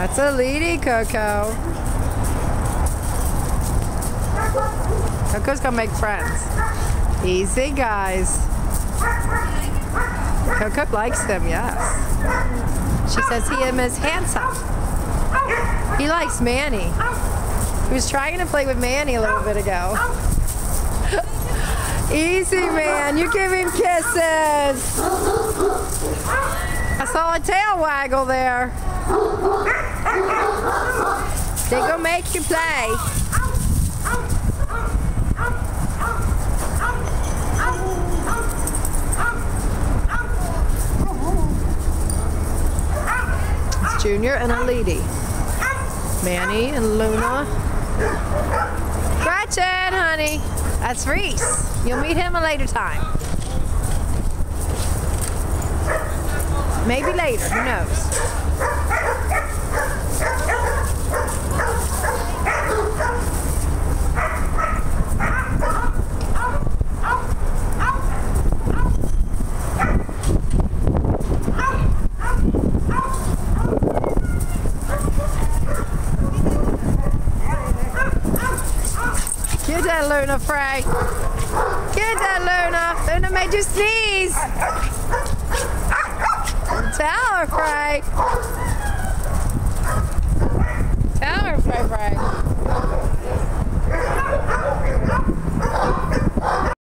That's a lady, Coco. Coco's gonna make friends. Easy, guys. Coco likes them, yes. She says he is handsome. He likes Manny. He was trying to play with Manny a little bit ago. Easy, man. You give him kisses. I saw a tail waggle there. They gonna make you play. It's Junior and a lady. Manny and Luna. Gretchen, honey. That's Reese. You'll meet him a later time. Maybe later, who knows? Get that, Luna, Frey. Get that, Luna. Luna made you sneeze. Tell her, Frey. Tell her, Frey.